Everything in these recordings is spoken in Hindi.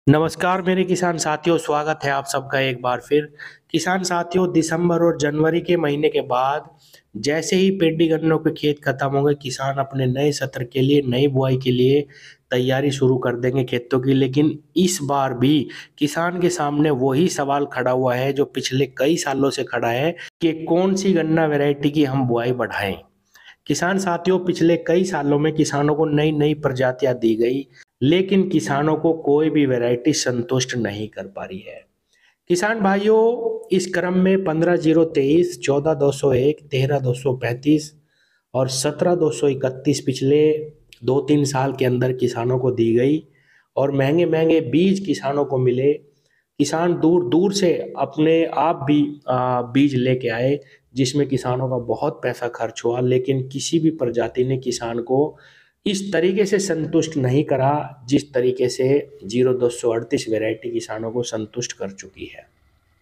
नमस्कार मेरे किसान साथियों, स्वागत है आप सबका एक बार फिर। किसान साथियों, दिसंबर और जनवरी के महीने के बाद जैसे ही पेडी गन्नों के खेत खत्म होंगे, किसान अपने नए सत्र के लिए, नई बुआई के लिए तैयारी शुरू कर देंगे खेतों की। लेकिन इस बार भी किसान के सामने वही सवाल खड़ा हुआ है जो पिछले कई सालों से खड़ा है कि कौन सी गन्ना वैरायटी की हम बुआई बढ़ाएं। किसान साथियों, पिछले कई सालों में किसानों को नई नई प्रजातियां दी गई, लेकिन किसानों को कोई भी वैरायटी संतुष्ट नहीं कर पा रही है। किसान भाइयों, इस क्रम में 15-023, 14-201, 13-235 और 17-231 पिछले 2-3 साल के अंदर किसानों को दी गई और महंगे महंगे बीज किसानों को मिले। किसान दूर दूर से अपने आप भी बीज लेके आए, जिसमें किसानों का बहुत पैसा खर्च हुआ, लेकिन किसी भी प्रजाति ने किसान को इस तरीके से संतुष्ट नहीं करा जिस तरीके से 0238 वैरायटी किसानों को संतुष्ट कर चुकी है।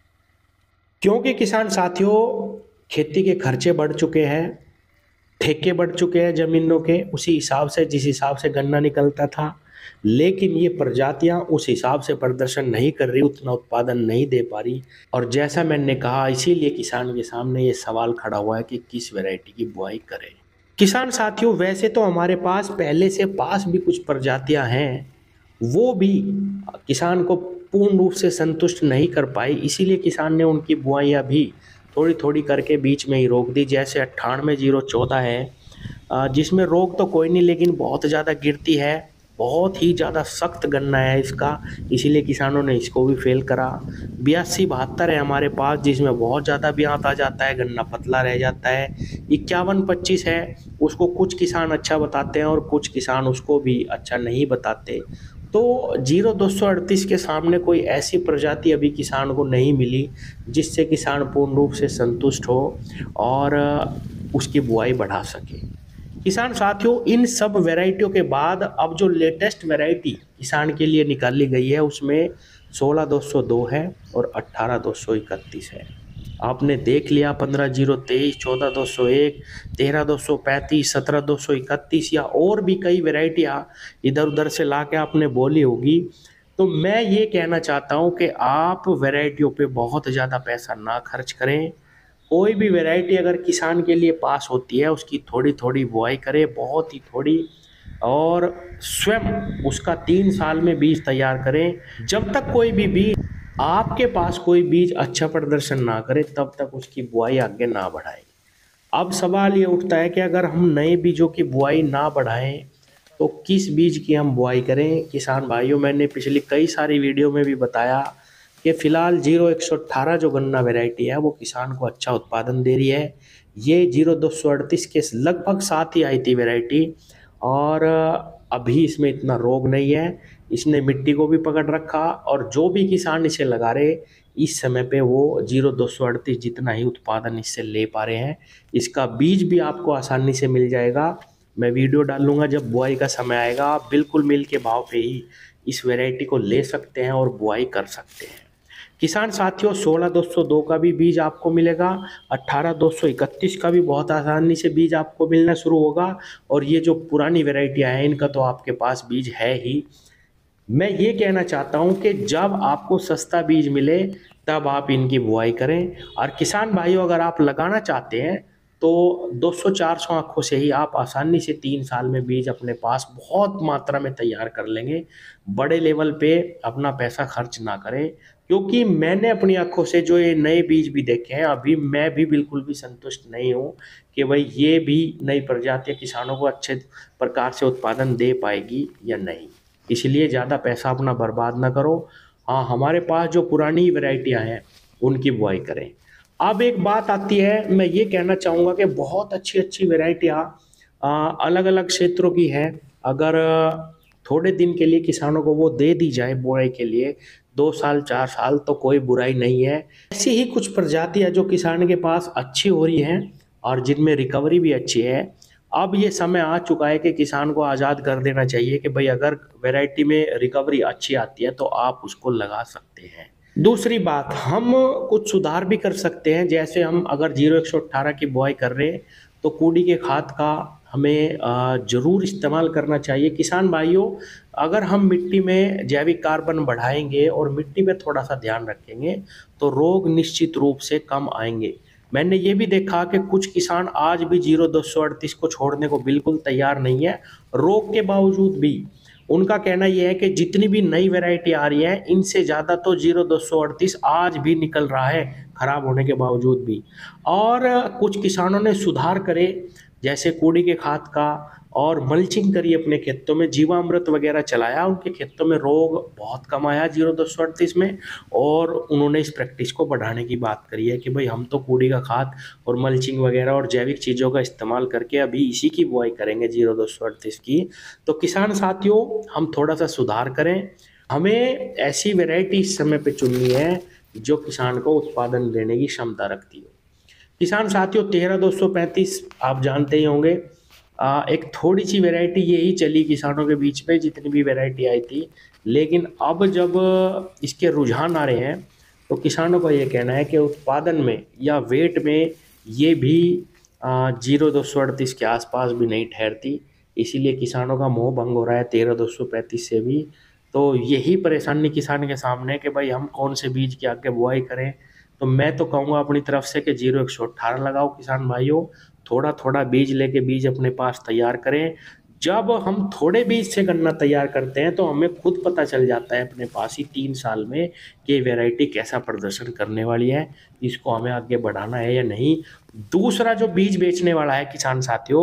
क्योंकि किसान साथियों, खेती के खर्चे बढ़ चुके हैं, ठेके बढ़ चुके हैं जमीनों के, उसी हिसाब से जिस हिसाब से गन्ना निकलता था, लेकिन ये प्रजातियां उस हिसाब से प्रदर्शन नहीं कर रही, उतना उत्पादन नहीं दे पा रही। और जैसा मैंने कहा, इसीलिए किसान के सामने ये सवाल खड़ा हुआ है कि किस वैरायटी की बुआई करें। किसान साथियों, वैसे तो हमारे पास पहले से पास भी कुछ प्रजातियां हैं, वो भी किसान को पूर्ण रूप से संतुष्ट नहीं कर पाई, इसीलिए किसान ने उनकी बुआइयां भी थोड़ी थोड़ी करके बीच में ही रोक दी। जैसे 98-014 है, जिसमें रोग तो कोई नहीं, लेकिन बहुत ज़्यादा गिरती है, बहुत ही ज़्यादा सख्त गन्ना है इसका, इसीलिए किसानों ने इसको भी फेल करा। 82-72 है हमारे पास, जिसमें बहुत ज़्यादा ब्यात आ जाता है, गन्ना पतला रह जाता है। 51-25 है, उसको कुछ किसान अच्छा बताते हैं और कुछ किसान उसको भी अच्छा नहीं बताते। तो 0238 के सामने कोई ऐसी प्रजाति अभी किसान को नहीं मिली जिससे किसान पूर्ण रूप से संतुष्ट हो और उसकी बुआई बढ़ा सके। किसान साथियों, इन सब वैरायटियों के बाद अब जो लेटेस्ट वैरायटी किसान के लिए निकाली गई है, उसमें 16-202 है और 18-231 है। आपने देख लिया 15-023, 14-201, 13-235, 17-231 या और भी कई वैरायटियाँ इधर उधर से ला के आपने बोली होगी। तो मैं ये कहना चाहता हूँ कि आप वैरायटियों पे बहुत ज़्यादा पैसा ना खर्च करें। कोई भी वैरायटी अगर किसान के लिए पास होती है, उसकी थोड़ी थोड़ी बुआई करें, बहुत ही थोड़ी, और स्वयं उसका 3 साल में बीज तैयार करें। जब तक कोई भी बीज आपके पास कोई बीज अच्छा प्रदर्शन ना करे, तब तक उसकी बुआई आगे ना बढ़ाएं। अब सवाल ये उठता है कि अगर हम नए बीजों की बुआई ना बढ़ाएं तो किस बीज की हम बुआई करें। किसान भाइयों, मैंने पिछली कई सारी वीडियो में भी बताया कि फिलहाल 0118 जो गन्ना वैरायटी है वो किसान को अच्छा उत्पादन दे रही है। ये 0238 के लगभग साथ ही आई थी वैरायटी, और अभी इसमें इतना रोग नहीं है, इसने मिट्टी को भी पकड़ रखा, और जो भी किसान इसे लगा रहे इस समय पे वो 0238 जितना ही उत्पादन इससे ले पा रहे हैं। इसका बीज भी आपको आसानी से मिल जाएगा, मैं वीडियो डालूंगा जब बुआई का समय आएगा, आप बिल्कुल मिल के भाव पे ही इस वैरायटी को ले सकते हैं और बुआई कर सकते हैं। किसान साथियों, 16-202 का भी बीज आपको मिलेगा, 18-231 का भी बहुत आसानी से बीज आपको मिलना शुरू होगा, और ये जो पुरानी वैरायटियां हैं इनका तो आपके पास बीज है ही। मैं ये कहना चाहता हूँ कि जब आपको सस्ता बीज मिले तब आप इनकी बुआई करें। और किसान भाइयों, अगर आप लगाना चाहते हैं तो 200-400 आँखों से ही आप आसानी से 3 साल में बीज अपने पास बहुत मात्रा में तैयार कर लेंगे। बड़े लेवल पे अपना पैसा खर्च ना करें, क्योंकि मैंने अपनी आंखों से जो ये नए बीज भी देखे हैं, अभी मैं भी बिल्कुल भी संतुष्ट नहीं हूँ कि भाई ये भी नई प्रजातियाँ किसानों को अच्छे प्रकार से उत्पादन दे पाएगी या नहीं। इसलिए ज़्यादा पैसा अपना बर्बाद ना करो। हाँ, हमारे पास जो पुरानी वैरायटियाँ हैं उनकी बुआई करें। अब एक बात आती है, मैं ये कहना चाहूँगा कि बहुत अच्छी अच्छी वैरायटियाँ अलग अलग क्षेत्रों की हैं। अगर थोड़े दिन के लिए किसानों को वो दे दी जाए बुआई के लिए, 2 साल 4 साल, तो कोई बुराई नहीं है। ऐसी ही कुछ प्रजातियाँ जो किसान के पास अच्छी हो रही हैं और जिनमें रिकवरी भी अच्छी है। अब ये समय आ चुका है कि किसान को आज़ाद कर देना चाहिए कि भाई अगर वैरायटी में रिकवरी अच्छी आती है तो आप उसको लगा सकते हैं। दूसरी बात, हम कुछ सुधार भी कर सकते हैं। जैसे हम अगर 0118 की बुआई कर रहे हैं तो कूड़ी के खाद का हमें ज़रूर इस्तेमाल करना चाहिए। किसान भाइयों, अगर हम मिट्टी में जैविक कार्बन बढ़ाएंगे और मिट्टी पे थोड़ा सा ध्यान रखेंगे तो रोग निश्चित रूप से कम आएंगे। मैंने ये भी देखा कि कुछ किसान आज भी 0238 को छोड़ने को बिल्कुल तैयार नहीं है, रोग के बावजूद भी। उनका कहना यह है कि जितनी भी नई वैरायटी आ रही है इनसे ज़्यादा तो 0238 आज भी निकल रहा है खराब होने के बावजूद भी। और कुछ किसानों ने सुधार करे, जैसे कूड़ी के खाद का, और मल्चिंग करी अपने खेतों में, जीवामृत वगैरह चलाया, उनके खेतों में रोग बहुत कम आया 0238 में। और उन्होंने इस प्रैक्टिस को बढ़ाने की बात करी है कि भाई हम तो कूड़ी का खाद और मल्चिंग वगैरह और जैविक चीज़ों का इस्तेमाल करके अभी इसी की बुआई करेंगे 0238 की। तो किसान साथियों, हम थोड़ा सा सुधार करें। हमें ऐसी वैरायटी इस समय पे चुननी है जो किसान को उत्पादन देने की क्षमता रखती हो। किसान साथियों, 13-235 आप जानते ही होंगे। एक थोड़ी सी वैरायटी यही चली किसानों के बीच में जितनी भी वैरायटी आई थी, लेकिन अब जब इसके रुझान आ रहे हैं तो किसानों का ये कहना है कि उत्पादन में या वेट में ये भी 0238 के आसपास भी नहीं ठहरती। इसीलिए किसानों का मोह भंग हो रहा है 13-235 से भी। तो यही परेशानी किसान के सामने है कि भाई हम कौन से बीज की आगे बुआई करें। तो मैं तो कहूँगा अपनी तरफ से कि 0118 लगाओ किसान भाइयों। थोड़ा थोड़ा बीज लेके बीज अपने पास तैयार करें। जब हम थोड़े बीज से गन्ना तैयार करते हैं तो हमें खुद पता चल जाता है अपने पास ही 3 साल में कि ये वैरायटी कैसा प्रदर्शन करने वाली है, इसको हमें आगे बढ़ाना है या नहीं। दूसरा, जो बीज बेचने वाला है किसान साथियों,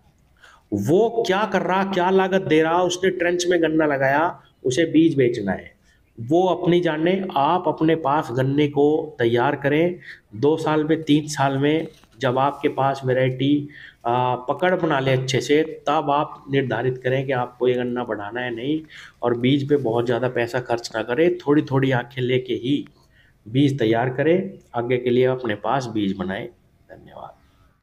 वो क्या कर रहा, क्या लागत दे रहा, उसने ट्रेंच में गन्ना लगाया, उसे बीज बेचना है, वो अपनी जाने। आप अपने पास गन्ने को तैयार करें। 2 साल में, 3 साल में जब आपके पास वैरायटी पकड़ बना ले अच्छे से, तब आप निर्धारित करें कि आपको ये गन्ना बढ़ाना है नहीं। और बीज पे बहुत ज़्यादा पैसा खर्च ना करें, थोड़ी थोड़ी आंखें लेके ही बीज तैयार करें। आगे के लिए अपने पास बीज बनाएं। धन्यवाद।